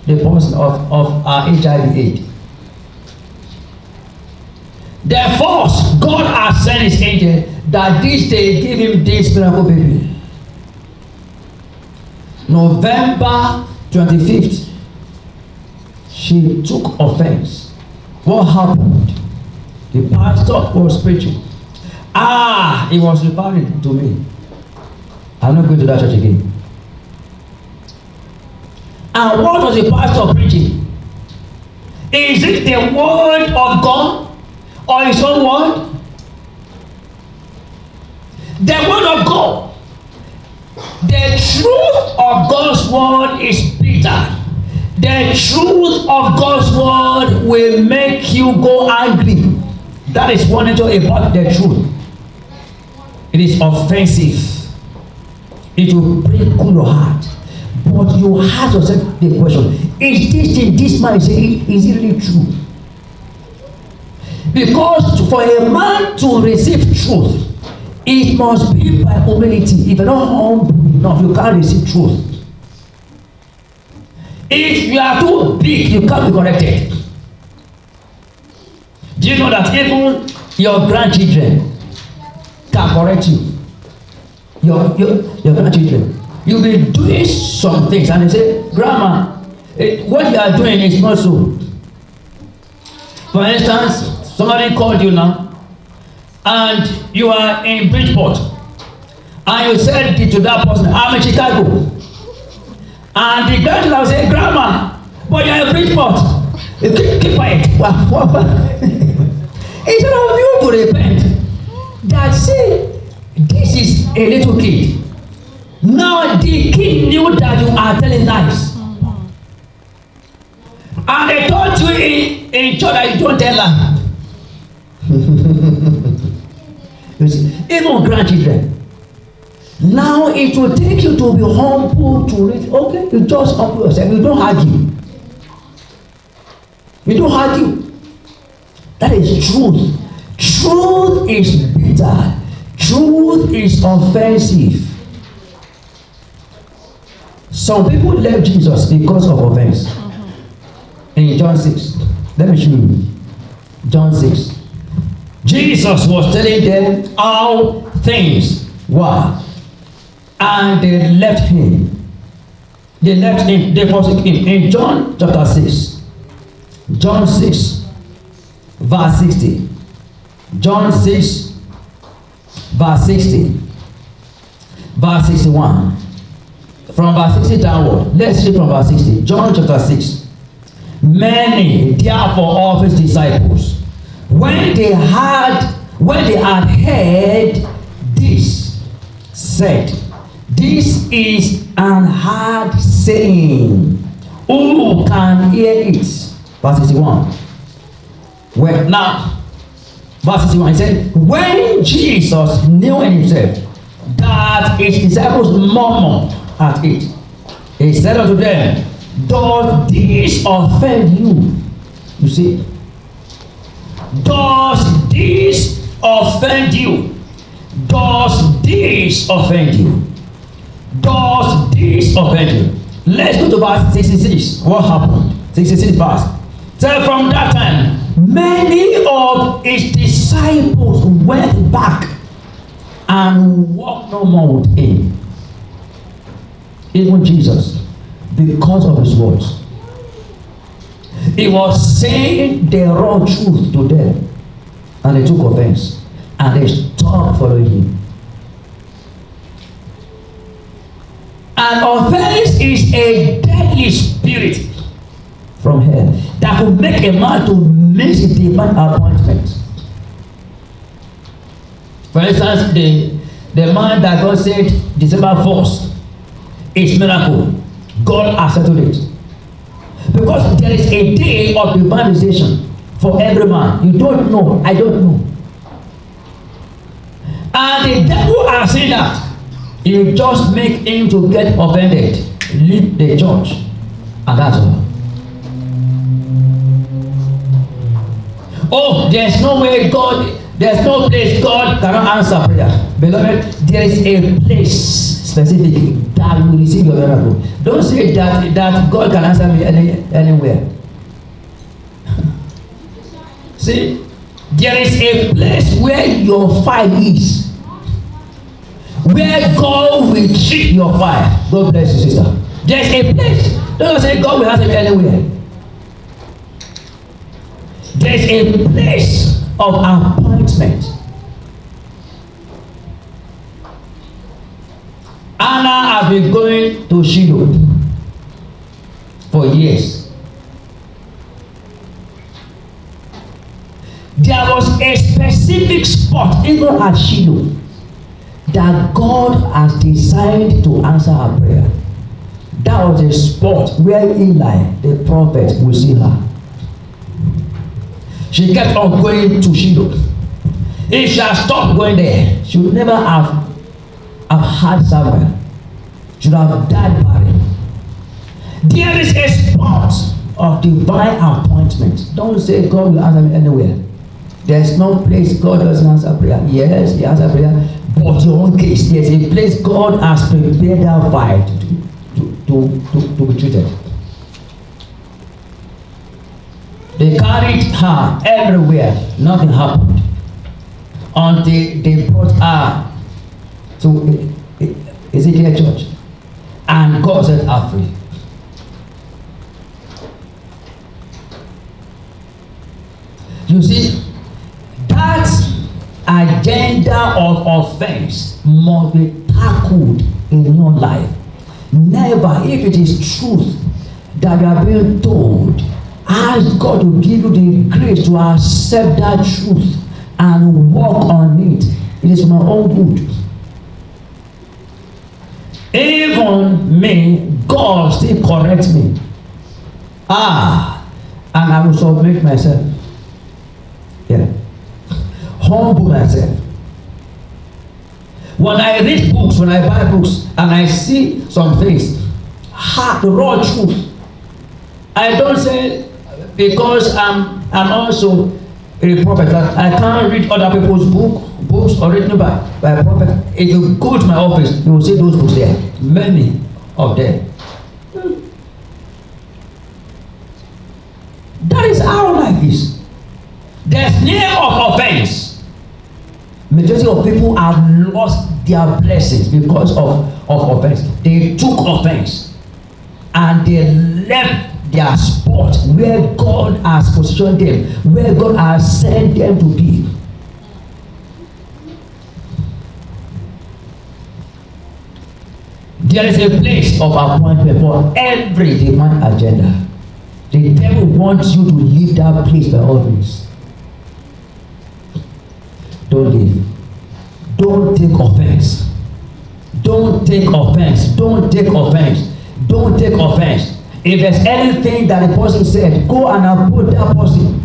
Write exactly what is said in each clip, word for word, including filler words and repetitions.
the person of, of uh, H I V AIDS. Therefore, God has sent his angel that this day give him this miracle baby. November twenty-fifth, she took offense. What happened? The pastor was preaching. Ah, he was referring to me. I'm not going to that church again. And what was the pastor preaching? Is it the word of God or his own word? The word of God. The truth of God's word is bitter. The truth of God's word will make you go angry. That is one nature about the truth. It is offensive. It will break your heart. But you ask yourself the question, is this thing this man is saying, is it really true? Because for a man to receive truth, it must be by humility. If you're not humble enough, you can't receive truth. If you are too big, you can't be corrected. Do you know that even your grandchildren can correct you? Your, your, your grandchildren. You'll be doing some things and they say, Grandma, it, what you are doing is not so. For instance, somebody called you now and you are in Bridgeport and you said to that person, I'm in Chicago. And the grandchildren will say, Grandma, but you're in Bridgeport. You keep, keep quiet. Instead of you to repent, that say, this is a little kid. Now the kid knew that you are telling lies. And they told you in, in church that you don't tell lies. You see, even grandchildren. Now it will take you to be humble to read. Okay, you just humble yourself. You don't argue. You don't argue. That is truth. Truth is bitter. Truth is offensive. Some people left Jesus because of offense. Mm-hmm. In John six, let me show you. John six. Jesus was telling them how things were. And they left him. They left him. They forsook him. In John chapter six. John six, verse sixty. John six, verse sixty. Verse sixty-one. From verse sixty downward. Let's read from verse sixty. John chapter six. Many therefore of his disciples, when they had when they had heard this, said, this is an hard saying. Who can hear it? Verse sixty-one. Well, now, verse sixty-one, he said, when Jesus knew in himself that his disciples murmured at it, he said unto them, does this offend you? You see? Does this offend you? Does this offend you? Does this offend you? Let's go to verse sixty-six. What happened? sixty-six verse. So from that time, many of his disciples went back and walked no more with him. Even Jesus, because of his words. He was saying the raw truth to them, and they took offense, and they stopped following him. And offense is a deadly spirit from hell that will make a man to miss a divine appointment. For instance, the, the man that God said December first is miracle. God has settled it. Because there is a day of divine visitation for every man. You don't know, I don't know. And the devil has said that. You just make him to get offended, leave the church, and that's all. Oh, there's no way God, there's no place God cannot answer prayer. Beloved, there is a place specific that you will receive your miracle. Don't say that that God can answer me any, anywhere. See, there is a place where your fire is, where God will treat your fire. God bless you, sister. There is a place. Don't say God will answer me anywhere. There is a place of appointment. Anna has been going to Shiloh for years. There was a specific spot, even at Shiloh, that God has decided to answer her prayer. That was a spot where Eli, the prophet, will see her. She kept on going to Shiloh. If she had stopped going there, she would never have, have had Samuel. She would have died barren. There is a spot of divine appointment. Don't say God will answer me anywhere. There's no place God doesn't answer prayer. Yes, He answers prayer. But your own case, there's a place God has prepared that fire to, to, to, to be treated. They carried her everywhere. Nothing happened until they brought her to Ezekiel church, and God set her free. You see, that agenda of offense must be tackled in your life. Never, if it is truth that you are being told, ask God to give you the grace to accept that truth and walk on it. It is my own good. Even me, God still corrects me. Ah, and I will submit myself. Yeah. Humble myself. When I read books, when I buy books, and I see some things, hard, raw truth, I don't say, because I'm I'm also a prophet, I can't read other people's book, books or written by, by a prophet. If you go to my office, you will see those books there, many of them. That is how life is. There's near of offense. Majority of people have lost their blessings because of, of offense. They took offense and they left their spot where God has positioned them, where God has sent them to be. There is a place of appointment for every divine agenda. The devil wants you to leave that place by all means. Don't leave. Don't take offense. Don't take offense. Don't take offense. Don't take offense. If there's anything that the person said, go and approach that person.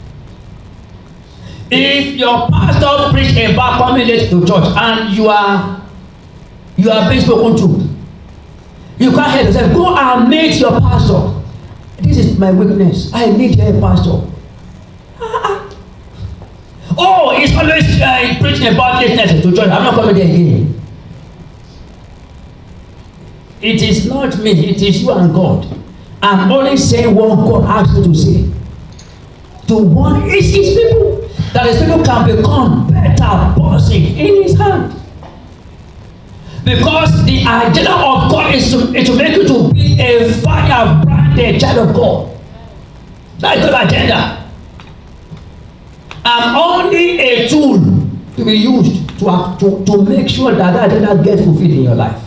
If your pastor preach about coming late to church and you are you are being spoken to, you can't help yourself. Go and meet your pastor. This is my weakness. I need a pastor. Ah. Oh, he's always uh, preaching about lateness to church. I'm not coming there again. It is not me, it is you and God. I'm only saying what God asked me to say. To warn his, his people, that his people can become better person in his hand. Because the agenda of God is to, is to make you to be a fire-branded child of God. That is God's agenda. I'm only a tool to be used to, to, to make sure that that agenda gets fulfilled in your life.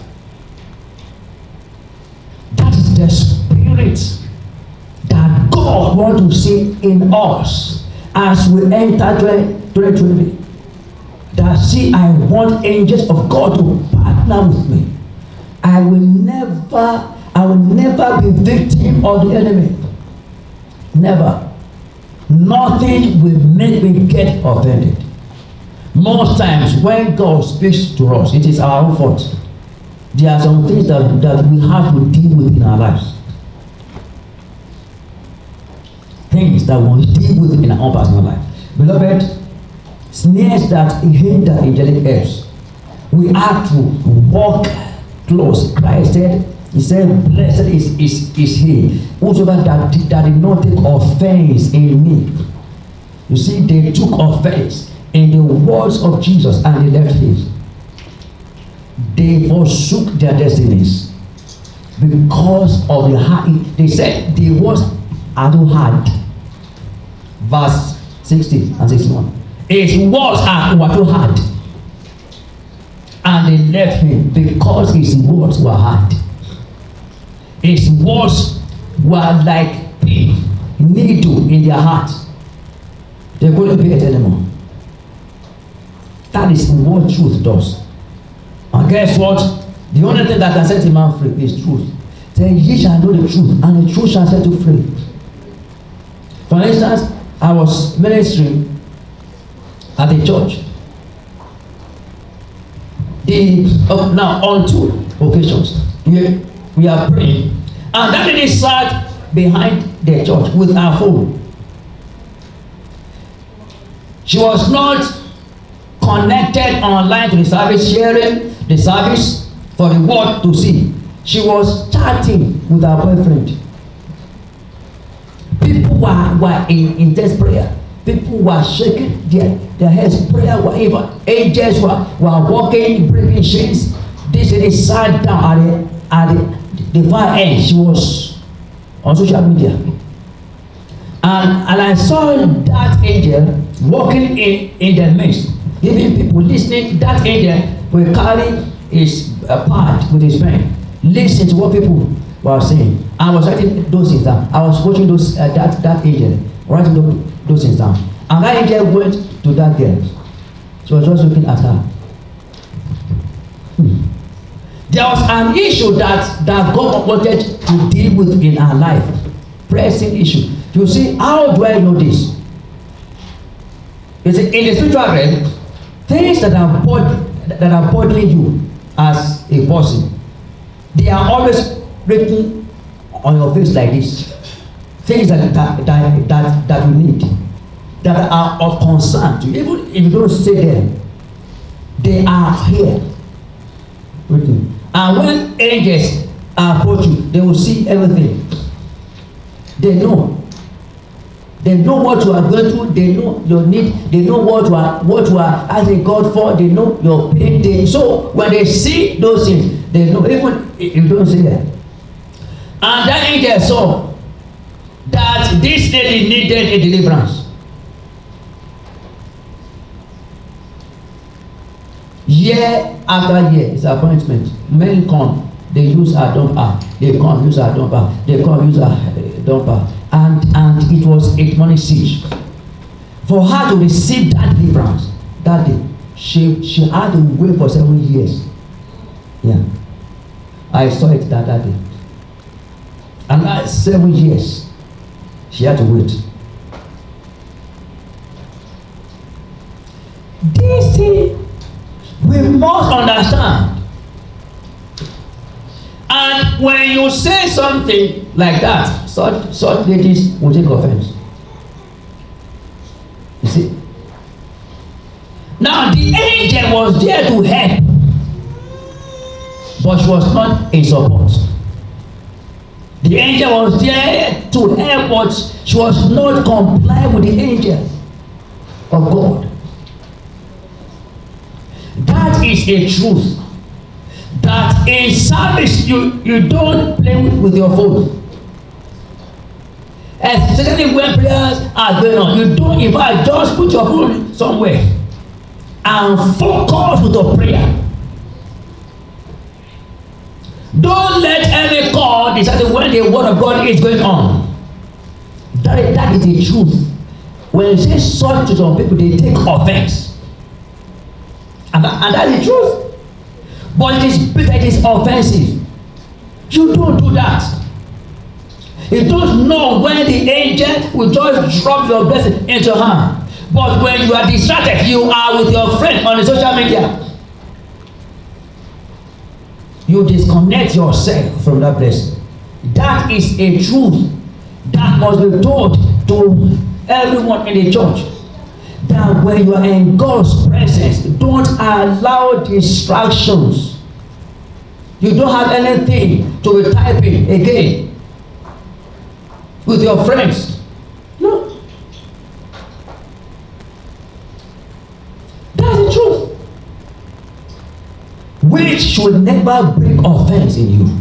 That is the spirit that God wants to see in us as we enter twenty twenty. That see, I want angels of God to partner with me. I will never, I will never be victim of the enemy. Never. Nothing will make me get offended. Most times when God speaks to us, it is our own fault. There are some things that, that we have to deal with in our lives. Things that we deal with in our own personal life. Beloved, snares that hinder angelic helps. We have to walk close. Christ said, he said, blessed is, is, is he, whosoever that, that did not take offense in me. You see, they took offense in the words of Jesus and they left his. They forsook their destinies because of the heart. They said the words are too hard. Verse sixty and sixty-one. His words are were too hard. And they left him because his words were hard. His words were like pin, needle in their heart. They couldn't pay it anymore. That is what truth does. And guess what? The only thing that can set a man free is truth. Then ye shall know the truth, and the truth shall set you free. For instance, I was ministering at the church. The, uh, now, on two occasions, we, we are praying, and that lady sat behind the church with her phone. She was not connected online to the service, sharing the service for the world to see. She was chatting with her boyfriend. People were, were in intense prayer. People were shaking their, their heads. Prayer were even. Angels were, were walking, breaking chains. This lady sat down at the, at the, the far end. She was on social media. And, and I saw that angel walking in, in the midst, giving people listening. That angel will carry his uh, pad with his pen, listen to what people were saying. I was writing those things down. I was watching those uh, that that angel writing those, those things down. And that angel went to that girl. She was just looking at her. Hmm. There was an issue that that God wanted to deal with in our life, pressing issue. You see, how do I know this? You see, in the spiritual realm, things that are bod that are bothering you as a person, they are always written on your face like this. Things that that that that, that you need, that are of concern to you. Even if you don't say them, they are here written. And when angels approach you, they will see everything. They know. They know what you are going through. They know your need. They know what you are what you are asking God for. They know your pain. They, so when they see those things, they know even if you don't see them. And that angel saw that this lady needed a deliverance. Year after year, it's appointment. Men come, they use a dumper. They come, use a dumper. They come, use a dumper. And and it was a money siege. For her to receive that deliverance that day, she she had to wait for seven years. Yeah, I saw it that, that day. And that seven years, she had to wait. This thing we must understand. And when you say something like that, such such ladies will take offense. You see? Now the angel was there to help, but she was not in support. The angel was there to help, but she was not complying with the angel of God. That is a truth. That in service you, you don't play with, with your phone. Especially when prayers are going on. You don't, in fact, just put your phone somewhere and focus with your prayer. Don't let any call decide when the word of God is going on. That is, that is the truth. When you say such to some people, they take offense. And that, and that is the truth. But it is bitter, it is offensive. You don't do that. You don't know when the angel will just drop your blessing into her. But when you are distracted, you are with your friend on the social media. You disconnect yourself from that blessing. That is a truth that must be told to everyone in the church. That when you are in God's presence, don't allow distractions You don't have anything to be typing again with your friends. No. That's the truth. Which should never bring offense in you.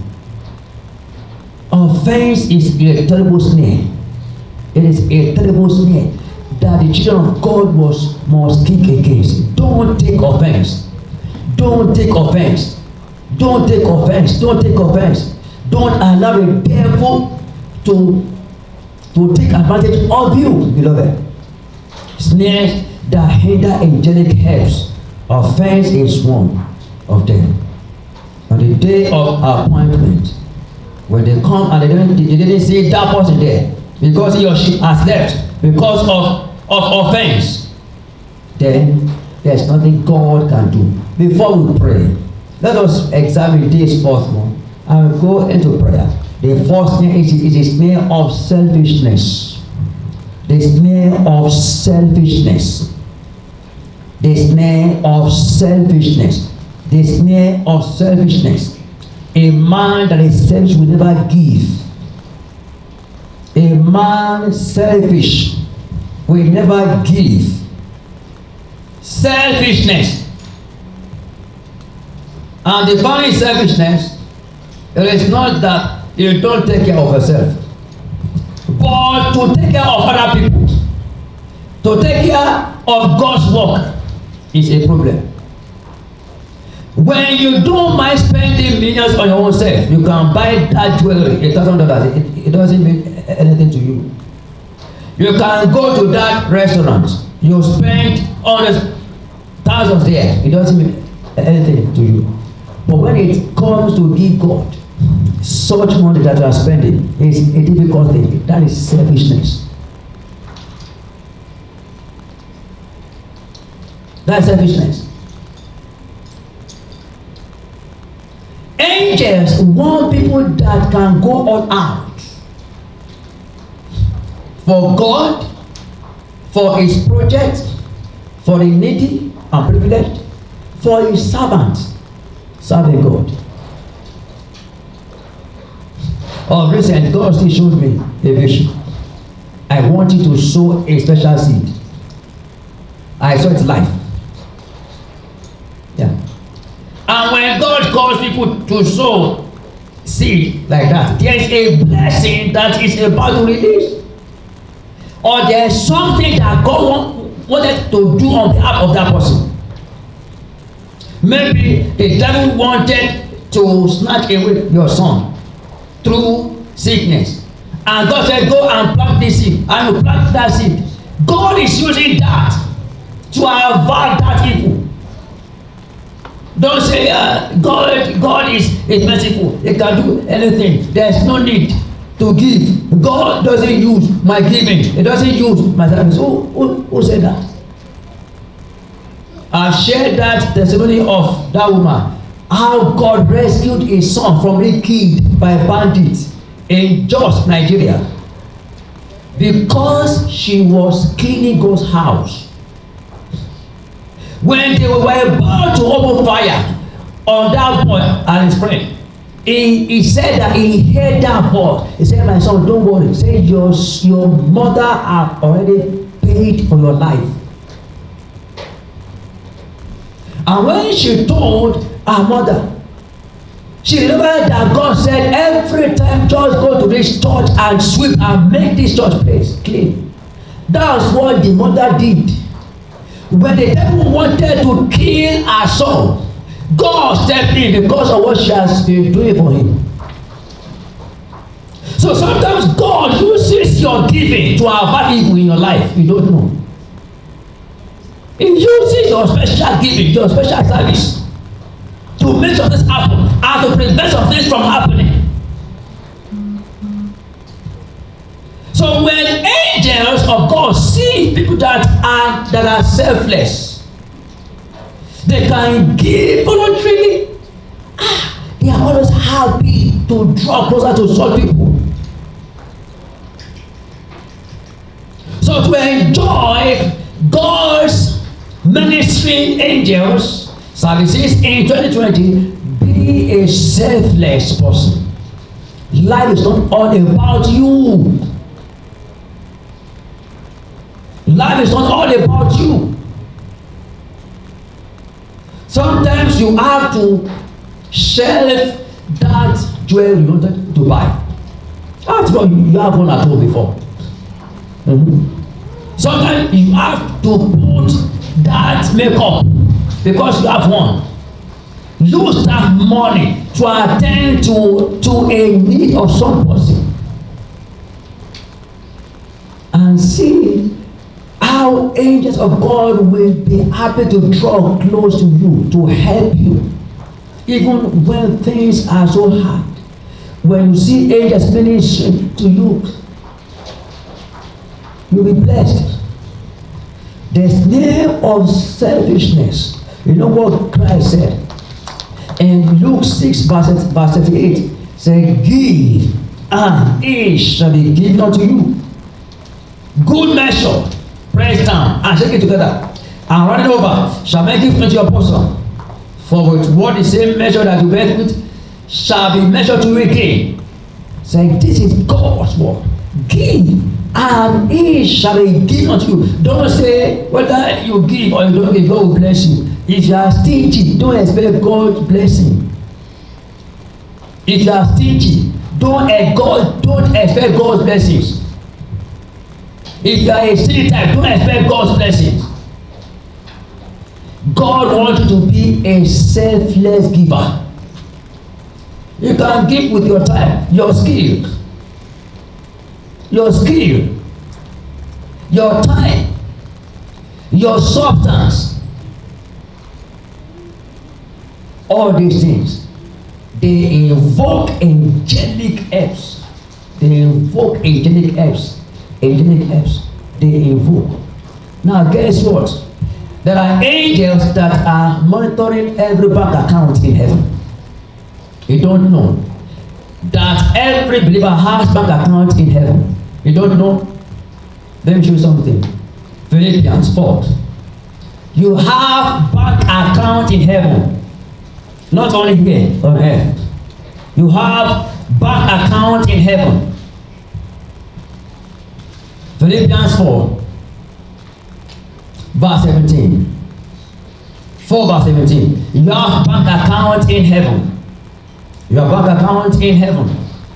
Offense is a terrible snare. It is a terrible snare that the children of God was, must kick against. Don't take offense. Don't take offense. Don't take offense. Don't take offense. Don't allow the devil to, to take advantage of you, beloved. Snares that hinder angelic helps. Offense is one of them. On the day of appointment, when they come and they didn't, they didn't see that person there because he or she has left because of, of offense, then there's nothing God can do. Before we pray, let us examine this fourth one and go into prayer. The first snare is, is a snare of selfishness. The snare of selfishness. The snare of selfishness. The snare of selfishness. A man that is selfish will never give. A man selfish will never give. Selfishness. And defining selfishness, it is not that you don't take care of yourself, but to take care of other people, to take care of God's work is a problem. When you don't mind spending millions on your own self, you can buy that jewelry, a thousand dollars. It, it doesn't mean anything to you. You can go to that restaurant, you spend hundreds, thousands there. It doesn't mean anything to you. But when it comes to give God such money that you are spending, is a difficult thing. That is selfishness. That's selfishness. Angels want people that can go all out for God, for His project, for the needy and privileged, for His servants serving God. Of recent, God still showed me a vision. I want you to sow a special seed. I saw it live. Yeah. And when God calls people to sow seed like that, there is a blessing that is about to release. Or there is something that God wanted to do on behalf of that person. Maybe the devil wanted to snatch away your son through sickness. And God said, go and plant this seed. And you plant that seed. God is using that to avert that evil. Don't say, uh, God, God is, is merciful. He can do anything. There's no need to give. God doesn't use my giving. He doesn't use my service. Who, who, who said that? I've shared that testimony of that woman. How God rescued his son from being killed by bandits in Jos, Nigeria. Because she was cleaning God's house. When they were about to open fire on that boy and his friend, he, he said that he heard that voice. He said, my son, don't worry. He said, your, your mother has already paid for your life. And when she told her mother, she remembered that God said, every time just go to this church and sweep and make this church place clean. That's what the mother did. When the devil wanted to kill her son, God stepped in because of what she has been doing for him. So sometimes God uses your giving to avert evil in your life. You don't know. He uses your special giving, your special service to make some things happen and to prevent some things from happening. So when angels of God see people that are that are selfless, they can give voluntarily. Ah, they are always happy to draw closer to such people. So to enjoy God's ministering angels services in twenty twenty, be be a selfless person. Life is not all about you. Life is not all about you. Sometimes you have to shelve that jewelry you wanted to buy. After all, you have one at home before. Mm-hmm. Sometimes you have to put that makeup because you have one. Use that money to attend to, to a need of some person. And see how angels of God will be happy to draw close to you, to help you. Even when things are so hard. When you see angels ministering to you, you'll be blessed. The snare of selfishness. You know what Christ said? In Luke six, verse, verse thirty-eight, say, give, and it shall be given unto you. Good measure, press down, and shake it together, and run it over, shall make it unto your bosom. For with what the same measure that you measure with shall be measured to you again. Say, this is God's word. Give, and it shall be given unto you. Don't say whether you give or you don't give, God will bless you. If you are stingy, don't expect God's blessing. If you are stingy, don't, God, don't expect God's blessings. If you are a stingy type, don't expect God's blessings. God wants you to be a selfless giver. You can give with your time, your skill, your skill, your time, your substance. All these things, they invoke angelic helps. They invoke angelic helps. Angelic helps. They invoke. Now, guess what? There are angels that are monitoring every bank account in heaven. You don't know that every believer has bank account in heaven. You don't know? Let me show you something. Philippians four. You have bank account in heaven. Not only here on earth. You have bank account in heaven. Philippians four, verse seventeen. four verse seventeen. You have bank account in heaven. You have bank account in heaven.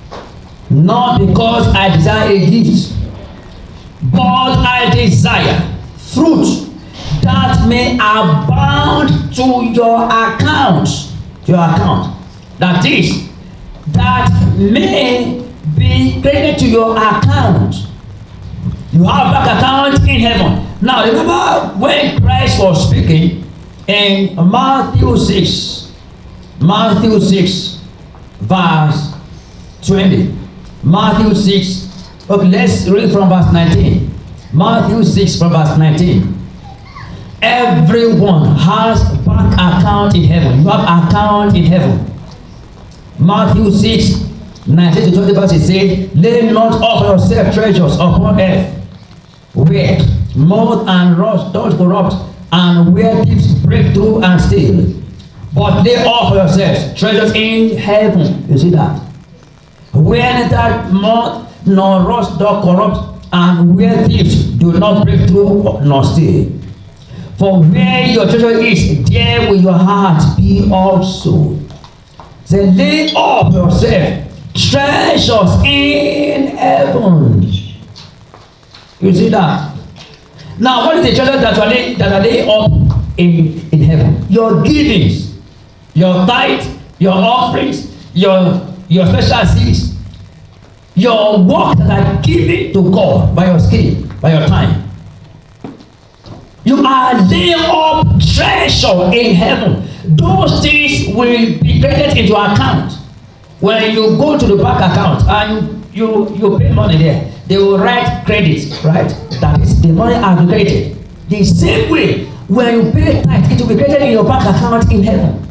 Not because I desire a gift, but I desire fruit that may abound to your account. Your account. That is, that may be credited to your account. You have bank account in heaven. Now remember when Christ was speaking in Matthew six, Matthew six, verse twenty. Matthew six. Okay, let's read from verse nineteen. Matthew six from verse nineteen. Everyone has bank account in heaven. You have account in heaven. Matthew six, nineteen to twenty verses say, lay not up yourself treasures upon earth, where moth and rust does corrupt, and where thieves break through and steal. But lay up for yourselves treasures in heaven. You see that? Where neither moth nor rust does corrupt, and where thieves do not break through nor steal. For where your treasure is, there will your heart be also. Say, lay up yourself treasures in heaven. You see that? Now, what is the treasure that are laid, that are laid up in, in heaven? Your givings, your tithe, your offerings, your, your special seeds, your work that are given to God by your skill, by your time. You are laying up treasure in heaven. Those things will be credited into account. When you go to the bank account and you, you, you pay money there, they will write credit, right? That is, the money has been credited. The same way, when you pay tithe, it will be credited in your bank account in heaven.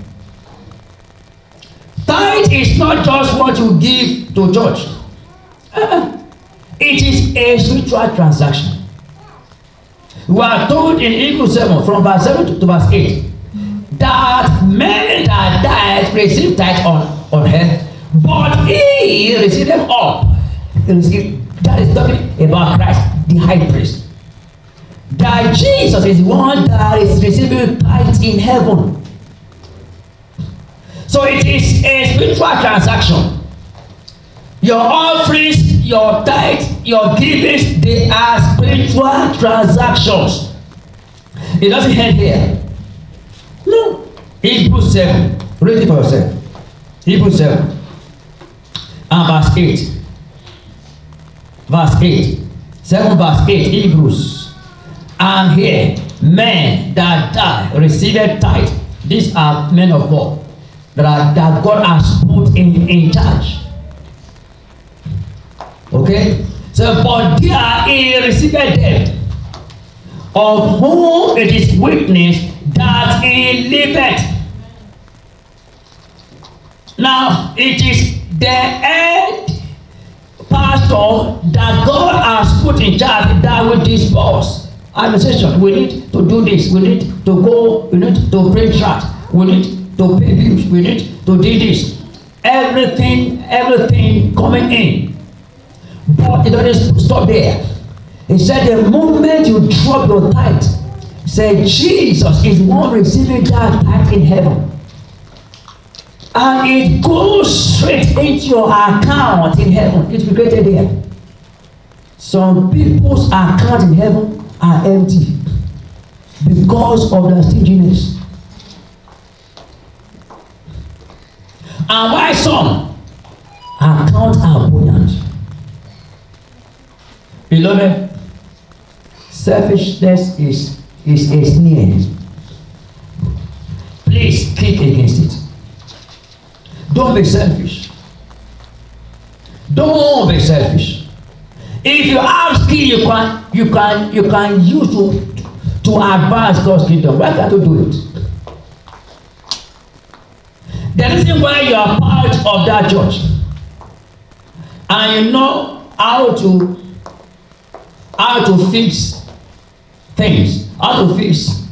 Tithe is not just what you give to church. Uh, it is a spiritual transaction. We are told in Hebrews seven, from verse seven to, to verse eight, that men that died received tithe on, on earth, but he received them up. He received, that is talking about Christ, the high priest. That Jesus is the one that is receiving tithe in heaven. So it is a spiritual transaction. Your offerings, your tithe, your givings, they are spiritual transactions. It doesn't end here. No. Hebrews seven. Read it for yourself. Hebrews seven. And verse eight. Verse eight. seven verse eight. Hebrews. And here, men that die received tithe. These are men of God that, are, that God has put in, in charge. Okay? So, but there he received them, of whom it is witnessed that he liveth. Now, it is the head pastor that God has put in charge that will disperse administration. We need to do this. We need to go. We need to print tracts. We need to pay bills. We need to do this. Everything, everything coming in. But it doesn't stop there. He said the moment you drop your tithe, say Jesus is the one receiving that tithe in heaven. And it goes straight into your account in heaven. It's created there. Some people's account in heaven are empty because of their stinginess. And why some accounts are buoyant? Beloved, selfishness is, is a snare. Please kick against it. Don't be selfish. Don't be selfish. If you have skill, you can you can you can use to to advance God's kingdom. Why can't you do it? The reason why you are part of that church and you know how to how to fix things, how to fix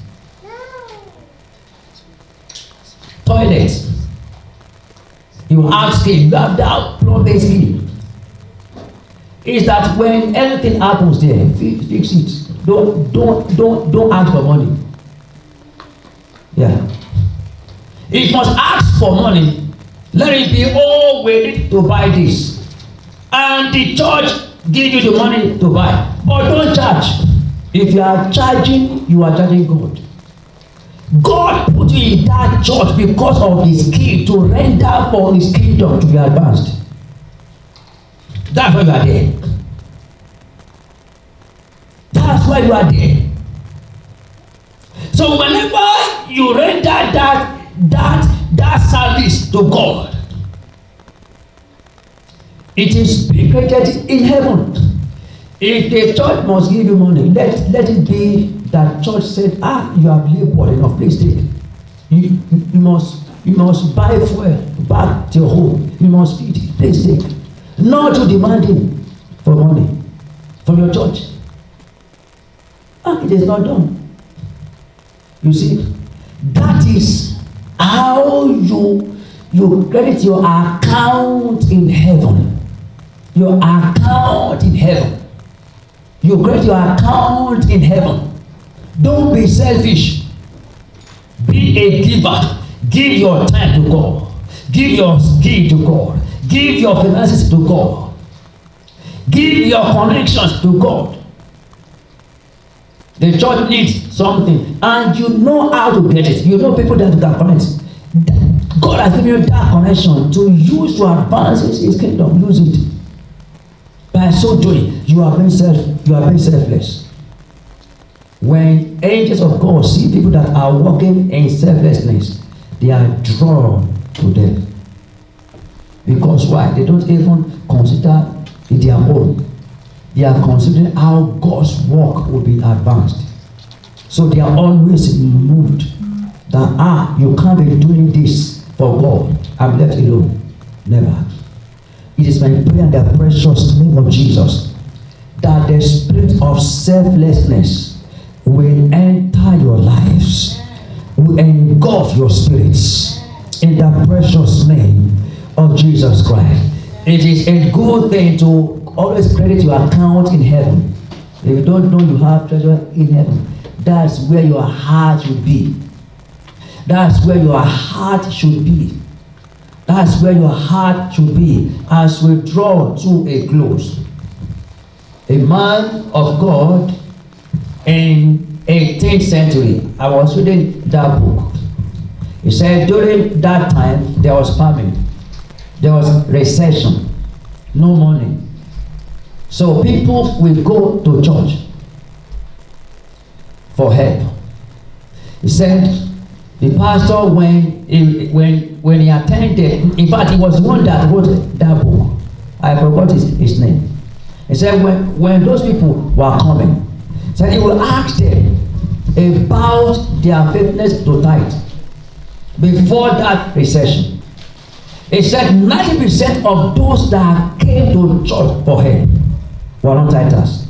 toilets. You have skill, you have that plumbing skill. Is that when anything happens there, fix it. Don't don't don't don't ask for money. Yeah. If you must ask for money, let it be, oh, we need to buy this. And the church give you the money to buy. But don't charge. If you are charging, you are charging God. God put you in that church because of his skill to render for his kingdom to be advanced. That's why you are there. That's why you are there. So whenever you render that that that service to God, it is created in heaven. If the church must give you money, let let it be that church said, ah, you have labored enough, please take. You, you must you must buy fuel back to your home. You must feed it, please take. Not to demanding for money from your church. Ah, it is not done. You see, that is how you you credit your account in heaven. Your account in heaven. You credit your account in heaven. Don't be selfish. Be a giver. Give your time to God. Give your skill to God. Give your finances to God. Give your connections to God. The church needs something and you know how to get it. You know people that can connect. God has given you that connection to use to advance his kingdom. Use it. By so doing, you are being self, you are being selfless. When angels of God see people that are walking in selflessness, they are drawn to them. Because why? They don't even consider it their own. They are considering how God's work will be advanced. So they are always moved that, ah, you can't be doing this for God. I'm left alone. Never. It is my prayer in the precious name of Jesus that the spirit of selflessness will enter your lives, will engulf engulf your spirits in the precious name of Jesus Christ. It is a good thing to always credit your account in heaven. If you don't know you have treasure in heaven, that's where your heart should be. That's where your heart should be. That's where your heart should be as we draw to a close. A man of God in eighteenth century, I was reading that book. He said during that time there was famine, there was recession, no money. So people will go to church for help. He said the pastor, when he, when when he attended, in fact, he was the one that wrote that book. I forgot his, his name. He said when, when those people were coming, he said he will ask them about their faithfulness to tithe before that recession. He said ninety percent of those that came to church for help were not tithers.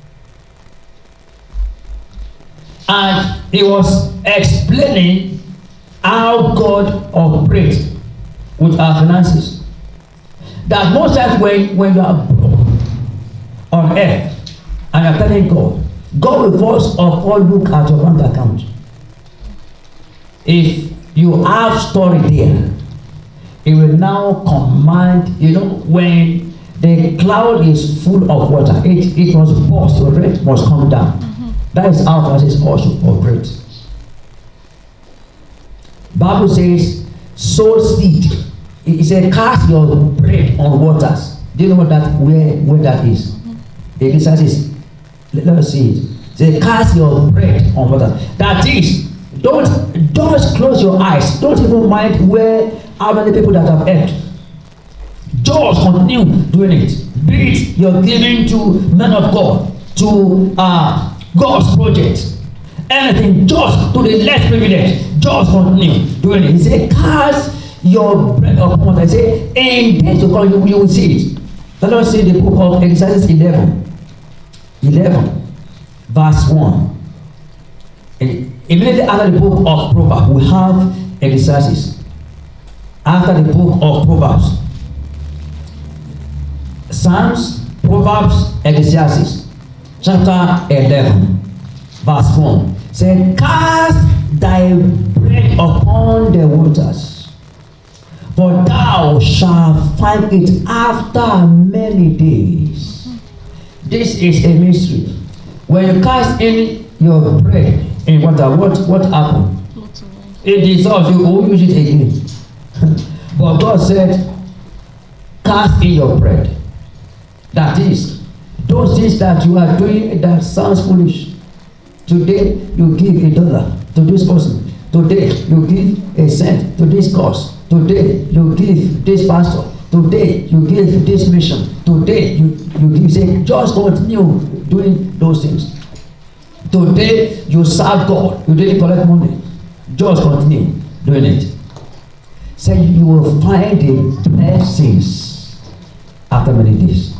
And he was explaining how God operates with our finances. That most times when, when you are on earth and you are telling God, God will first of all look at your bank account. If you have story there, He will now command, you know, when the cloud is full of water, it, it must burst, the rain must come down. Mm-hmm. That is how finances also operate. Bible says, sow seed. It said, cast your bread on waters. Do you know what that where where that is? Mm-hmm. It says, let us see it. It says, cast your bread on water. That is, don't don't close your eyes. Don't even mind where how many people that have helped. Just continue doing it. Be it you're giving to men of God, to uh, God's project, anything, just to the less privileged, just continue doing it. He said, cast your bread upon water. He said, in days to come, you, you will see it. Let us see the book of Exodus eleven. eleven, verse one. And immediately after the book of Proverbs, we have Exodus. After the book of Proverbs, Psalms, Proverbs, Ecclesiastes, chapter eleven, verse one. Say, cast thy bread upon the waters, for thou shalt find it after many days. This is a mystery. When you cast in your bread in water, what what happened? It dissolves. You won't use it again. But God said, cast in your bread. That is, those things that you are doing that sounds foolish. Today you give a dollar to this person. Today you give a cent to this cause. Today you give this pastor. Today you give this mission. Today you, you give, say, just continue doing those things. Today you serve God. You didn't collect money. Just continue doing it. Say, you will find the blessings after many days.